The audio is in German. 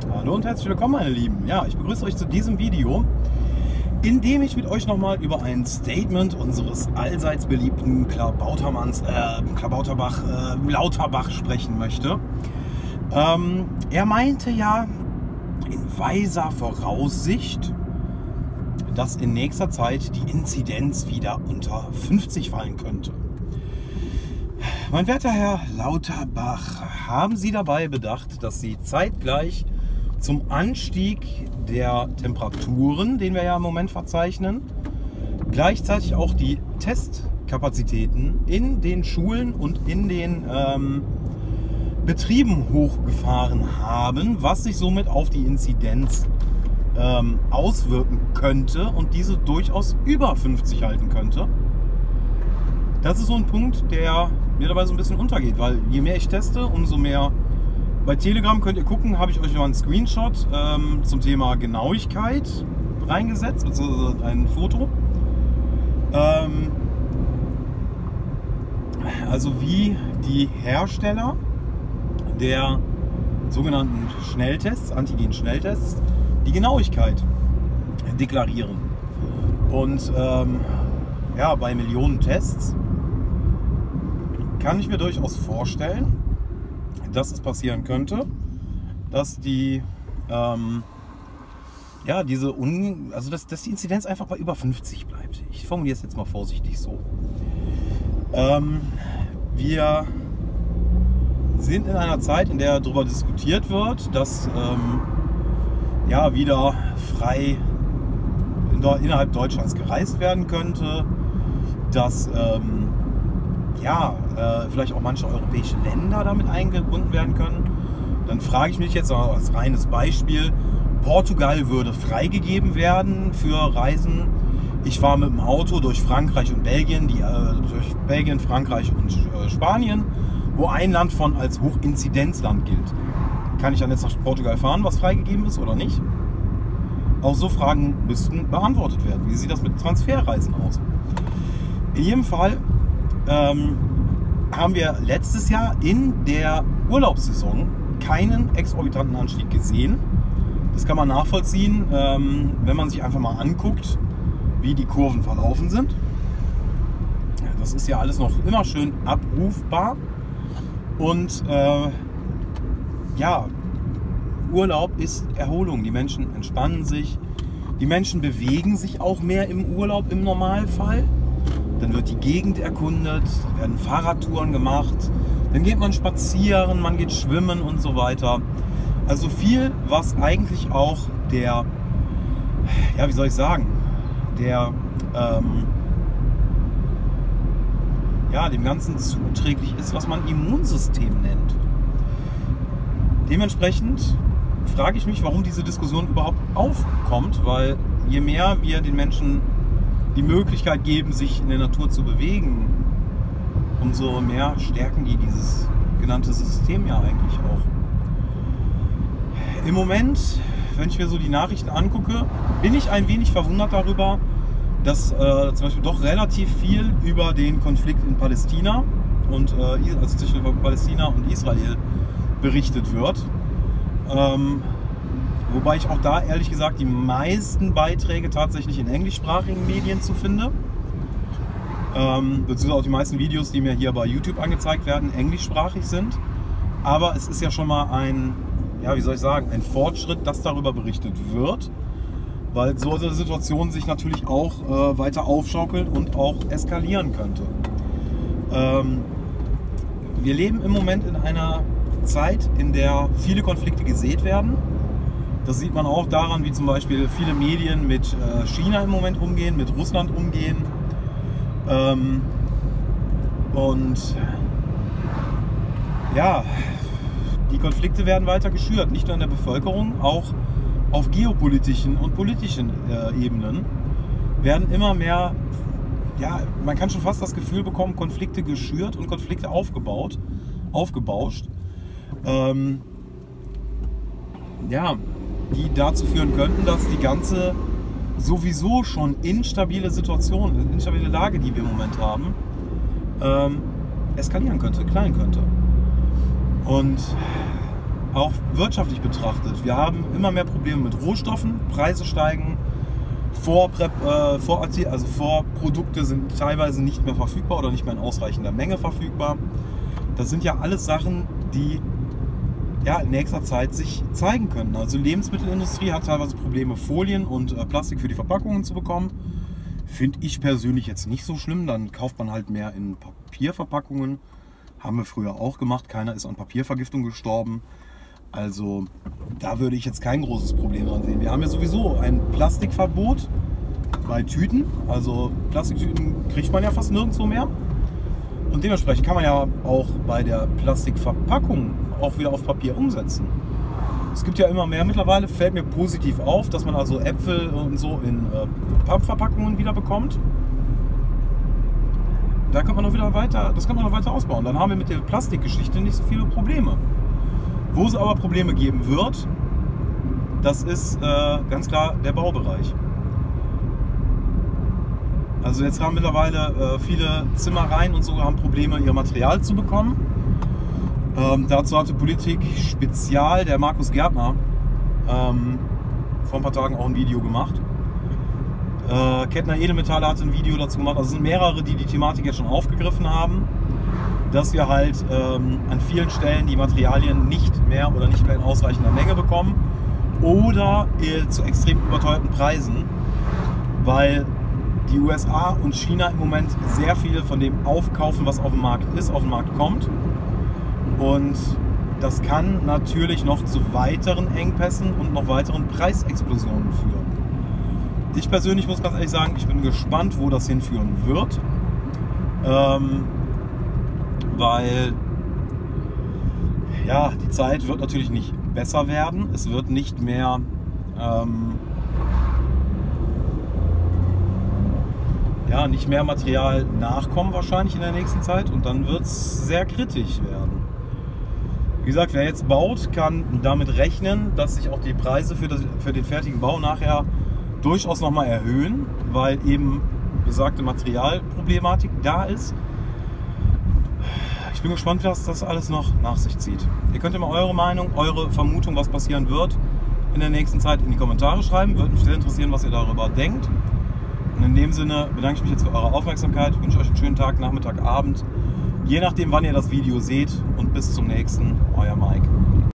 Hallo und herzlich willkommen, meine Lieben. Ja, ich begrüße euch zu diesem Video, in dem ich mit euch nochmal über ein Statement unseres allseits beliebten Lauterbach sprechen möchte. Er meinte ja in weiser Voraussicht, dass in nächster Zeit die Inzidenz wieder unter 50 fallen könnte. Mein werter Herr Lauterbach, haben Sie dabei bedacht, dass Sie zeitgleich zum Anstieg der Temperaturen, den wir ja im Moment verzeichnen, gleichzeitig auch die Testkapazitäten in den Schulen und in den Betrieben hochgefahren haben, was sich somit auf die Inzidenz auswirken könnte und diese durchaus über 50 halten könnte? Das ist so ein Punkt, der mir dabei so ein bisschen untergeht, weil je mehr ich teste, umso mehr. Bei Telegram könnt ihr gucken, habe ich euch noch einen Screenshot zum Thema Genauigkeit reingesetzt, beziehungsweise ein Foto. Also wie die Hersteller der sogenannten Schnelltests, Antigen-Schnelltests, die Genauigkeit deklarieren. Und ja, bei Millionen Tests kann ich mir durchaus vorstellen, dass es passieren könnte, dass die ja, dass die Inzidenz einfach bei über 50 bleibt. Ich formuliere es jetzt mal vorsichtig so. Wir sind in einer Zeit, in der darüber diskutiert wird, dass ja, wieder frei innerhalb Deutschlands gereist werden könnte, dass ja, vielleicht auch manche europäische Länder damit eingebunden werden können. Dann frage ich mich jetzt als reines Beispiel, Portugal würde freigegeben werden für Reisen. Ich fahre mit dem Auto durch Frankreich und Belgien, durch Belgien, Frankreich und Spanien, wo ein Land von als Hochinzidenzland gilt. Kann ich dann jetzt nach Portugal fahren, was freigegeben ist oder nicht? Auch so Fragen müssten beantwortet werden. Wie sieht das mit Transferreisen aus? In jedem Fall haben wir letztes Jahr in der Urlaubssaison keinen exorbitanten Anstieg gesehen. Das kann man nachvollziehen, wenn man sich einfach mal anguckt, wie die Kurven verlaufen sind. Das ist ja alles noch immer schön abrufbar. Und ja, Urlaub ist Erholung. Die Menschen entspannen sich. Die Menschen bewegen sich auch mehr im Urlaub im Normalfall. Dann wird die Gegend erkundet, werden Fahrradtouren gemacht, dann geht man spazieren, man geht schwimmen und so weiter. Also viel, was eigentlich auch der, ja, wie soll ich sagen, der, ja, dem Ganzen zuträglich ist, was man Immunsystem nennt. Dementsprechend frage ich mich, warum diese Diskussion überhaupt aufkommt, weil je mehr wir den Menschen die Möglichkeit geben, sich in der Natur zu bewegen, umso mehr stärken die dieses genannte System ja eigentlich auch. Im Moment, wenn ich mir so die Nachrichten angucke, bin ich ein wenig verwundert darüber, dass zum Beispiel doch relativ viel über den Konflikt in Palästina und also zwischen Palästina und Israel berichtet wird. Wobei ich auch da ehrlich gesagt die meisten Beiträge tatsächlich in englischsprachigen Medien zu finde. Beziehungsweise auch die meisten Videos, die mir hier bei YouTube angezeigt werden, englischsprachig sind. Aber es ist ja schon mal ein, ja, wie soll ich sagen, ein Fortschritt, dass darüber berichtet wird. Weil so eine Situation sich natürlich auch weiter aufschaukelt und auch eskalieren könnte. Wir leben im Moment in einer Zeit, in der viele Konflikte gesät werden. Das sieht man auch daran, wie zum Beispiel viele Medien mit China im Moment umgehen, mit Russland umgehen. Und ja, die Konflikte werden weiter geschürt, nicht nur in der Bevölkerung, auch auf geopolitischen und politischen Ebenen werden immer mehr, ja, man kann schon fast das Gefühl bekommen, Konflikte geschürt und Konflikte aufgebauscht. Ja, die dazu führen könnten, dass die ganze sowieso schon instabile Situation, instabile Lage, die wir im Moment haben, eskalieren könnte, knallen könnte. Und auch wirtschaftlich betrachtet. Wir haben immer mehr Probleme mit Rohstoffen, Preise steigen, Vorprodukte sind teilweise nicht mehr verfügbar oder nicht mehr in ausreichender Menge verfügbar. Das sind ja alles Sachen, die ja, in nächster Zeit sich zeigen können. Also Lebensmittelindustrie hat teilweise Probleme, Folien und Plastik für die Verpackungen zu bekommen. Finde ich persönlich jetzt nicht so schlimm. Dann kauft man halt mehr in Papierverpackungen. Haben wir früher auch gemacht. Keiner ist an Papiervergiftung gestorben. Also da würde ich jetzt kein großes Problem dran sehen. Wir haben ja sowieso ein Plastikverbot bei Tüten. Also Plastiktüten kriegt man ja fast nirgendwo mehr. Und dementsprechend kann man ja auch bei der Plastikverpackung auch wieder auf Papier umsetzen. Es gibt ja immer mehr mittlerweile, fällt mir positiv auf, dass man also Äpfel und so in Pappverpackungen wieder bekommt. Da kann man noch wieder weiter, das kann man noch weiter ausbauen. Dann haben wir mit der Plastikgeschichte nicht so viele Probleme. Wo es aber Probleme geben wird, das ist ganz klar der Baubereich. Also jetzt haben mittlerweile viele Zimmereien und so haben Probleme, ihr Material zu bekommen. Dazu hatte Politik Spezial, der Markus Gärtner, vor ein paar Tagen auch ein Video gemacht. Kettner Edelmetalle hatte ein Video dazu gemacht. Also es sind mehrere, die die Thematik jetzt schon aufgegriffen haben, dass wir halt an vielen Stellen die Materialien nicht mehr in ausreichender Menge bekommen oder zu extrem überteuerten Preisen, weil die USA und China im Moment sehr viel von dem aufkaufen, was auf dem Markt ist, auf den Markt kommt. Und das kann natürlich noch zu weiteren Engpässen und noch weiteren Preisexplosionen führen. Ich persönlich muss ganz ehrlich sagen, ich bin gespannt, wo das hinführen wird. Weil ja, die Zeit wird natürlich nicht besser werden. Es wird nicht mehr nicht mehr Material nachkommen wahrscheinlich in der nächsten Zeit und dann wird es sehr kritisch werden. Wie gesagt, wer jetzt baut, kann damit rechnen, dass sich auch die Preise für den fertigen Bau nachher durchaus nochmal erhöhen, weil eben besagte Materialproblematik da ist. Ich bin gespannt, was das alles noch nach sich zieht. Ihr könnt immer eure Meinung, eure Vermutung, was passieren wird, in der nächsten Zeit in die Kommentare schreiben. Würde mich sehr interessieren, was ihr darüber denkt. Und in dem Sinne bedanke ich mich jetzt für eure Aufmerksamkeit, wünsche euch einen schönen Tag, Nachmittag, Abend, je nachdem wann ihr das Video seht und bis zum nächsten, euer Mike.